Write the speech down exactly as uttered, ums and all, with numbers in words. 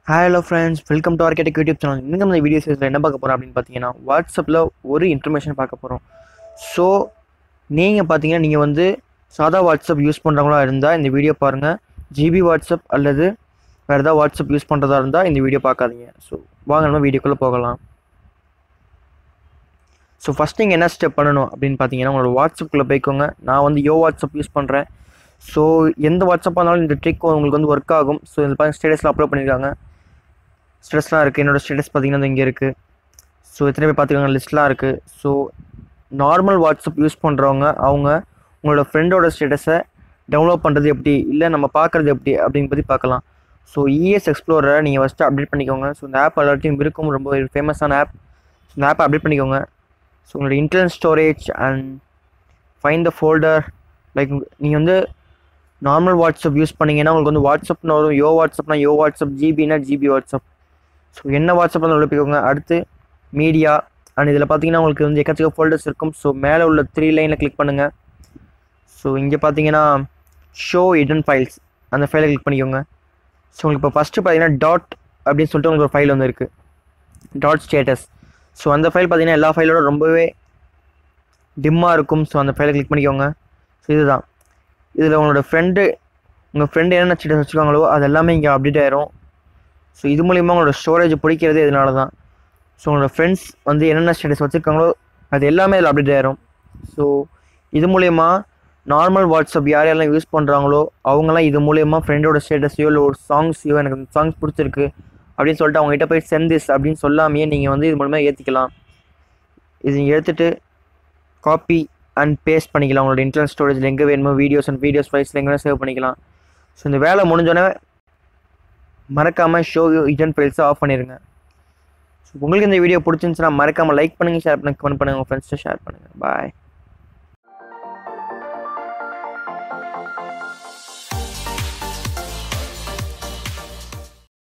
Hi hello friends, welcome to our Architect YouTube channel. இன்னைக்கு நம்ம video சீரிஸ்ல என்ன பார்க்க போறோம் அப்படின்னு பார்த்தீங்கன்னா வாட்ஸ்அப்பில் ஒரு இன்ஃபர்மேஷன் பார்க்க போகிறோம். ஸோ நீங்கள் பார்த்தீங்கன்னா நீங்கள் வந்து சாதா வாட்ஸ்அப் யூஸ் பண்ணுறவங்களா இருந்தால் இந்த வீடியோ பாருங்கள். ஜிபி வாட்ஸ்அப் அல்லது வேறு ஏதாவது வாட்ஸ்அப் யூஸ் பண்ணுறதா இருந்தால் இந்த வீடியோ பார்க்காதீங்க. ஸோ வாங்க நம்ம வீடியோக்குள்ளே போகலாம். ஸோ ஃபஸ்ட் நீங்கள் என்ன ஸ்டெப் பண்ணணும் அப்படின்னு பார்த்தீங்கன்னா உங்களோட வாட்ஸ்அப்புக்குள்ளே போய்க்கோங்க. நான் வந்து யோ வாட்ஸ்அப் யூஸ் பண்ணுறேன். ஸோ எந்த வாட்ஸ்அப்பாக இருந்தாலும் இந்த ட்ரிக் உங்களுக்கு வந்து ஒர்க் ஆகும். ஸோ இதில் பாருங்கள் ஸ்டேட்டஸில் அப்லோட் பண்ணியிருக்காங்க. ஸ்டேட்டஸ்லாம் இருக்குது. என்னோடய ஸ்டேட்டஸ் பார்த்திங்கன்னா இங்கே இருக்குது. ஸோ எத்தனை பேர் பார்த்துக்கோங்க லிஸ்ட்லாம் இருக்குது. ஸோ நார்மல் வாட்ஸ்அப் யூஸ் பண்ணுறவங்க அவங்க உங்களோட ஃப்ரெண்டோட ஸ்டேட்டஸை டவுன்லோட் பண்ணுறது எப்படி இல்லை நம்ம பார்க்குறது எப்படி அப்படின்னு பற்றி பார்க்கலாம். ஸோ இஎஸ் எக்ஸ்ப்ளோரரை நீங்கள் ஃபஸ்ட்டு அப்டேட் பண்ணிக்கோங்க. ஸோ இந்த ஆப் எல்லாத்தையும் இருக்கும், ரொம்ப ஃபேமஸான ஆப். ஸோ இந்த ஆப்பை அப்டேட் பண்ணிக்கோங்க. ஸோ உங்களோட internal storage and find the folder. Like நீங்கள் வந்து நார்மல் வாட்ஸ்அப் யூஸ் பண்ணிங்கன்னா உங்களுக்கு வந்து வாட்ஸ்அப்னு வரும். யோ வாட்ஸ்அப்னா யோ வாட்ஸ்அப், ஜிபினா ஜிபி வாட்ஸ்அப். ஸோ என்ன வாட்ஸ்அப் வந்து உள்ள போய்க்கோங்க. அடுத்து மீடியா அண்ட் இதில் பார்த்தீங்கன்னா உங்களுக்கு வந்து எக்கச்சக்க ஃபோல்டர்ஸ் இருக்கும். ஸோ மேலே உள்ள த்ரீ லைனில் கிளிக் பண்ணுங்கள். ஸோ இங்கே பார்த்தீங்கன்னா ஷோ ஹிடன் ஃபைல்ஸ், அந்த ஃபைலை கிளிக் பண்ணிக்கோங்க. ஸோ உங்களுக்கு இப்போ ஃபஸ்ட்டு பார்த்தீங்கன்னா டாட் அப்படின்னு சொல்லிட்டு உங்களுக்கு ஒரு ஃபைல் வந்து இருக்குது, டாட் ஸ்டேட்டஸ். ஸோ அந்த ஃபைல் பார்த்தீங்கன்னா எல்லா ஃபைலோட ரொம்பவே டிம்மாக இருக்கும். ஸோ அந்த ஃபைலை கிளிக் பண்ணிக்கோங்க. ஸோ இதுதான் இதில் உங்களோட ஃப்ரெண்டு உங்கள் ஃப்ரெண்டு என்னென்ன ஸ்டேட்டஸ் வச்சுருக்காங்களோ அது எல்லாமே இங்கே அப்டேட் ஆயிரும். ஸோ இது மூலிமா உங்களோட ஸ்டோரேஜ் பிடிக்கிறது இதனால தான். ஸோ உங்களோட ஃப்ரெண்ட்ஸ் வந்து என்னென்ன ஸ்டேட்டஸ் வச்சுருக்காங்களோ அது எல்லாமே இதில் அப்டேட் ஆயிரும். ஸோ இது மூலயமா நார்மல் வாட்ஸ்அப் யார் யாரெல்லாம் யூஸ் பண்ணுறாங்களோ அவங்களாம் இது மூலயமா ஃப்ரெண்டோட ஸ்டேட்டஸையோ இல்லை ஒரு சாங்ஸையோ எனக்கு அந்த சாங்ஸ் பிடிச்சிருக்கு அப்படின்னு சொல்லிட்டு அவங்ககிட்ட போய் சென்ட் திஸ் அப்படின்னு சொல்லாமையே நீங்கள் வந்து இது மூலமாக ஏற்றிக்கலாம். இது நீங்கள் எடுத்துகிட்டு காப்பி அண்ட் பேஸ்ட் பண்ணிக்கலாம். உங்களோட இன்டர்னல் ஸ்டோரேஜில் எங்கே வேணுமோ வீடியோஸ் அண்ட் வீடியோஸ் ஃபைல்ஸில் எங்கே சேவ் பண்ணிக்கலாம். ஸோ இந்த வேலை முடிஞ்சோடனே மறக்காமல் ஷோ ஹிடன் ஃபைல்ஸை ஆஃப் பண்ணிடுங்க. ஸோ உங்களுக்கு இந்த வீடியோ பிடிச்சிருந்துச்சுன்னா மறக்காமல் லைக் பண்ணுங்கள், ஷேர் பண்ணுங்கள், கமெண்ட் பண்ணுங்கள், உங்கள் ஃப்ரெண்ட்ஸ்ட்டு ஷேர் பண்ணுங்கள். பாய்.